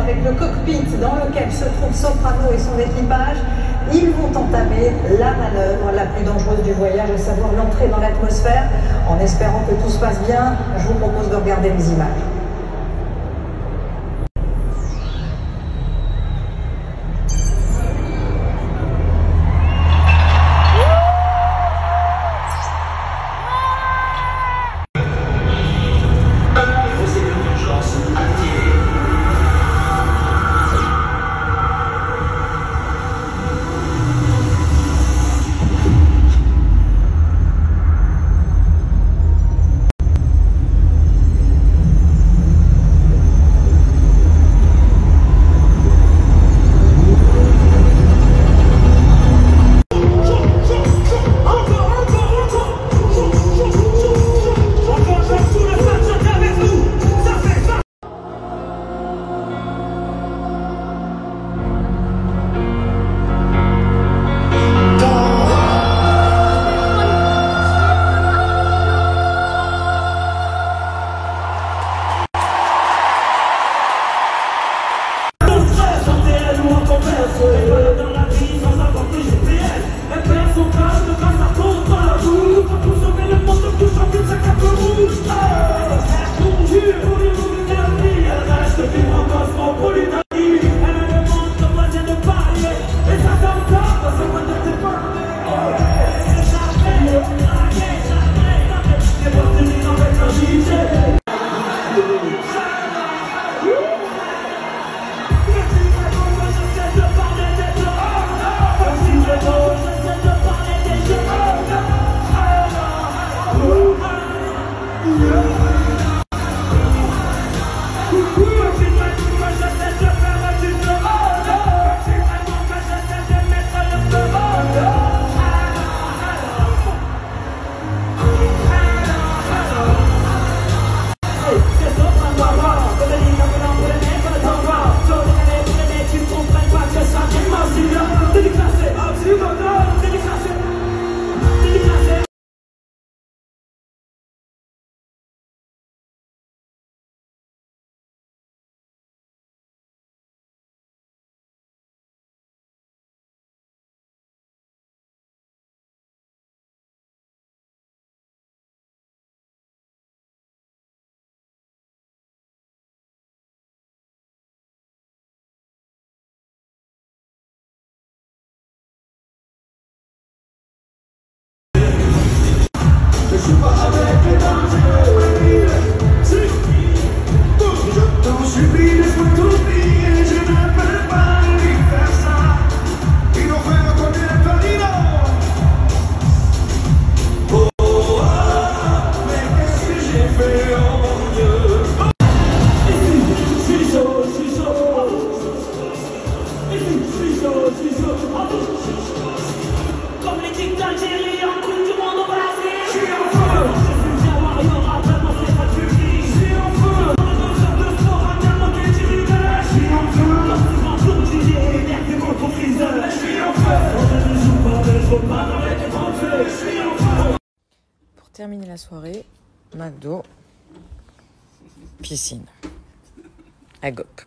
avec le cockpit dans lequel se trouve Soprano et son équipage. Ils vont entamer la manœuvre la plus dangereuse du voyage, à savoir l'entrée dans l'atmosphère. En espérant que tout se passe bien, je vous propose de regarder les images. Pour terminer la soirée, McDo, piscine, à Gop.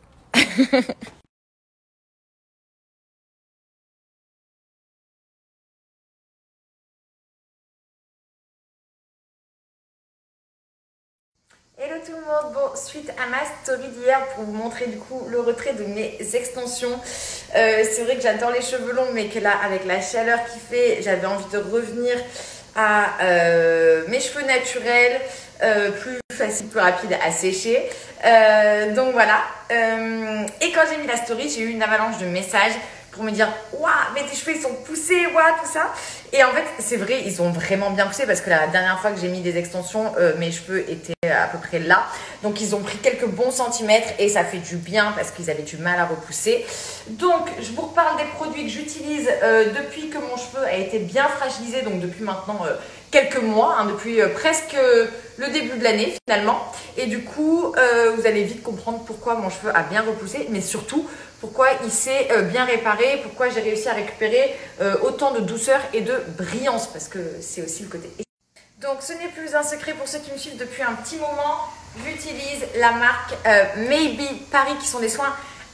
Hello tout le monde, bon, suite à ma story d'hier pour vous montrer du coup le retrait de mes extensions, c'est vrai que j'adore les cheveux longs mais que là avec la chaleur qu'il fait, j'avais envie de revenir à mes cheveux naturels, plus facile, plus rapide à sécher, donc voilà, et quand j'ai mis la story, j'ai eu une avalanche de messages pour me dire « Waouh, mais tes cheveux ils sont poussés, waouh, tout ça !» Et en fait, c'est vrai, ils ont vraiment bien poussé parce que la dernière fois que j'ai mis des extensions, mes cheveux étaient à peu près là. Donc, ils ont pris quelques bons centimètres et ça fait du bien parce qu'ils avaient du mal à repousser. Donc, je vous reparle des produits que j'utilise depuis que mon cheveu a été bien fragilisé. Donc, depuis maintenant quelques mois, hein, depuis presque le début de l'année finalement. Et du coup, vous allez vite comprendre pourquoi mon cheveu a bien repoussé, mais surtout pourquoi il s'est bien réparé, pourquoi j'ai réussi à récupérer autant de douceur et de brillance, parce que c'est aussi le côté. Donc ce n'est plus un secret pour ceux qui me suivent depuis un petit moment, j'utilise la marque Maybe Paris, qui sont des soins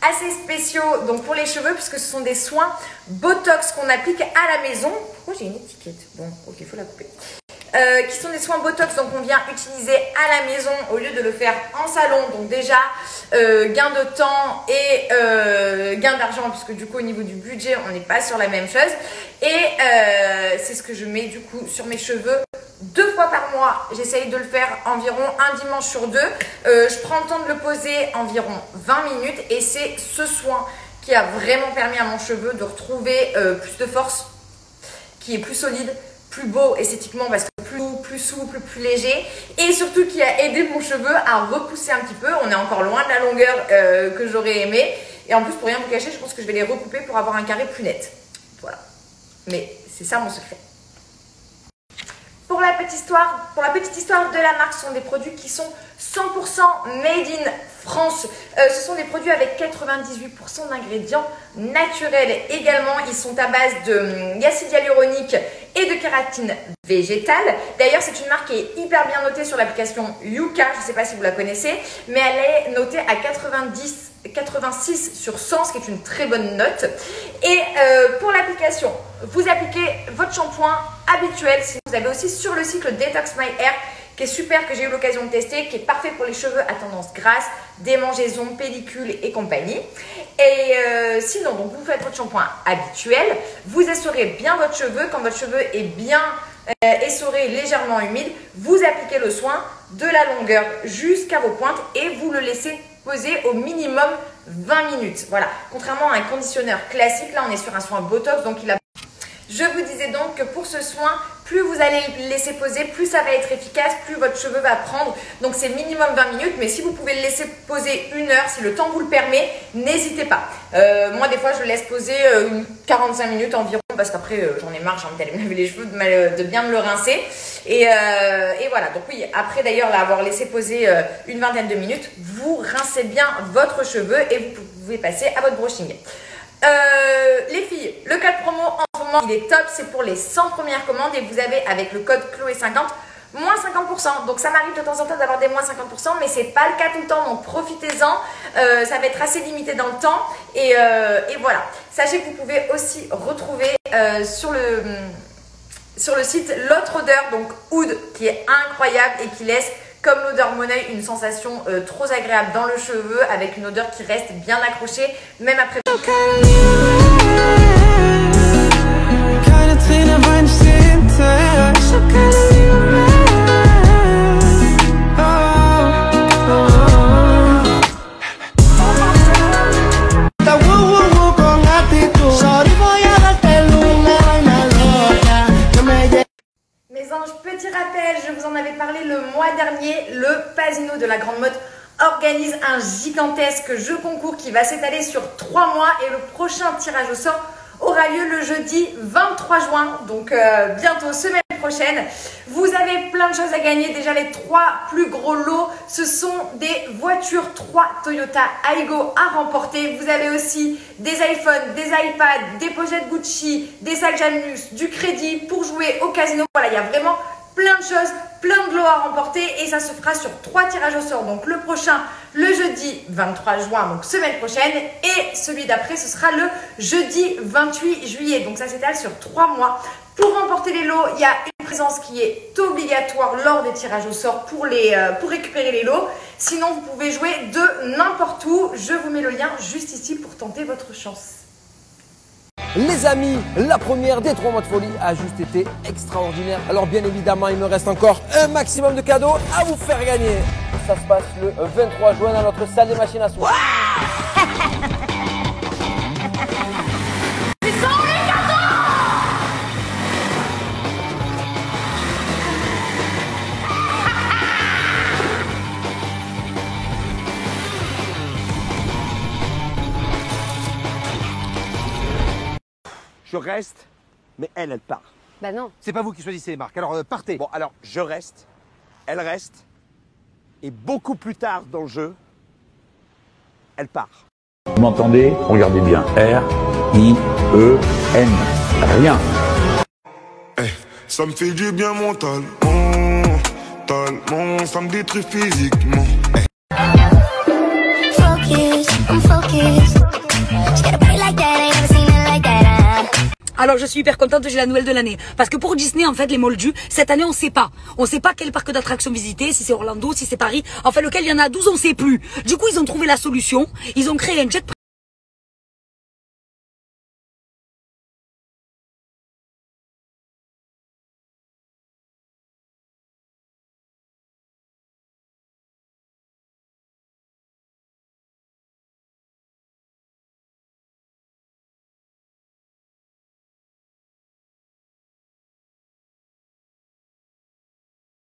assez spéciaux donc pour les cheveux, puisque ce sont des soins Botox qu'on applique à la maison. Pourquoi j'ai une étiquette? Bon, ok, il faut la couper. Qui sont des soins Botox donc on vient utiliser à la maison au lieu de le faire en salon. Donc déjà gain de temps et gain d'argent, puisque du coup au niveau du budget on n'est pas sur la même chose. Et c'est ce que je mets du coup sur mes cheveux 2 fois par mois. J'essaye de le faire environ un dimanche sur 2. Je prends le temps de le poser environ 20 minutes et c'est ce soin qui a vraiment permis à mon cheveu de retrouver plus de force, qui est plus solide, plus beau esthétiquement parce que plus souple, plus léger, et surtout qui a aidé mon cheveu à repousser un petit peu. On est encore loin de la longueur que j'aurais aimé, et en plus pour rien vous cacher, je pense que je vais les recouper pour avoir un carré plus net. Voilà, mais c'est ça mon secret. Pour la petite histoire de la marque, ce sont des produits qui sont 100% made in France. Ce sont des produits avec 98% d'ingrédients naturels. Également, ils sont à base d'acide hyaluronique et de kératine végétale. D'ailleurs, c'est une marque qui est hyper bien notée sur l'application Yuka. Je ne sais pas si vous la connaissez, mais elle est notée à 86 sur 100, ce qui est une très bonne note. Et pour l'application, vous appliquez votre shampoing habituel. Si vous avez aussi sur le site le Detox My Hair, qui est super, que j'ai eu l'occasion de tester, qui est parfait pour les cheveux à tendance grasse, démangeaisons, pellicules et compagnie. Et sinon, donc vous faites votre shampoing habituel, vous essorez bien votre cheveu. Quand votre cheveu est bien essoré, légèrement humide, vous appliquez le soin de la longueur jusqu'à vos pointes et vous le laissez poser au minimum 20 minutes. Voilà, contrairement à un conditionneur classique, là on est sur un soin Botox, donc il a... Je vous disais donc que pour ce soin, plus vous allez le laisser poser, plus ça va être efficace, plus votre cheveu va prendre. Donc c'est minimum 20 minutes, mais si vous pouvez le laisser poser 1 heure, si le temps vous le permet, n'hésitez pas. Moi des fois je le laisse poser 45 minutes environ, parce qu'après j'en ai marre, j'ai envie d'aller me laver les cheveux, de bien me le rincer. Et voilà, donc oui, après d'ailleurs l'avoir laissé poser une vingtaine de minutes, vous rincez bien votre cheveu et vous pouvez passer à votre brushing. Les filles, le code promo en ce moment il est top, c'est pour les 100 premières commandes et vous avez avec le code Chloé50 moins 50%. Donc ça m'arrive de temps en temps d'avoir des moins 50%, mais c'est pas le cas tout le temps, donc profitez-en. Ça va être assez limité dans le temps et voilà. Sachez que vous pouvez aussi retrouver sur le site l'autre odeur, donc Oud, qui est incroyable et qui laisse comme l'odeur Moneuil, une sensation trop agréable dans le cheveu, avec une odeur qui reste bien accrochée, même après. Mes anges, petit rappel, je vous en avais parlé le mois dernier, le Pasino de la Grande Mode organise un gigantesque jeu concours qui va s'étaler sur 3 mois et le prochain tirage au sort aura lieu le jeudi 23 juin, donc bientôt, semaine prochaine. Vous avez plein de choses à gagner. Déjà, les 3 plus gros lots, ce sont des voitures 3 Toyota Aygo à remporter. Vous avez aussi des iPhones, des iPads, des pochettes Gucci, des sacs Janus, du crédit pour jouer au casino. Voilà, il y a vraiment plein de choses, plein de lots à remporter et ça se fera sur 3 tirages au sort. Donc le prochain, le jeudi 23 juin, donc semaine prochaine, et celui d'après, ce sera le jeudi 28 juillet. Donc ça s'étale sur 3 mois. Pour remporter les lots, il y a une présence qui est obligatoire lors des tirages au sort pour récupérer les lots. Sinon, vous pouvez jouer de n'importe où. Je vous mets le lien juste ici pour tenter votre chance. Les amis, la première des 3 mois de folie a juste été extraordinaire. Alors bien évidemment, il me reste encore un maximum de cadeaux à vous faire gagner. Ça se passe le 23 juin dans notre salle des machines à sous. Je reste, mais elle part. Bah non. C'est pas vous qui choisissez les marques, alors partez. Bon, alors je reste, elle reste, et beaucoup plus tard dans le jeu, elle part. Vous m'entendez? Regardez bien. R-I-E-N. Rien. Hey, ça me fait du bien mentalement, ça me détruit physiquement. Hey. Focus, I'm focused. Alors je suis hyper contente, j'ai la nouvelle de l'année. Parce que pour Disney, en fait, les moldus, cette année, on sait pas. On sait pas quel parc d'attractions visiter, si c'est Orlando, si c'est Paris. En fait, lequel il y en a 12, on sait plus. Du coup, ils ont trouvé la solution. Ils ont créé un jet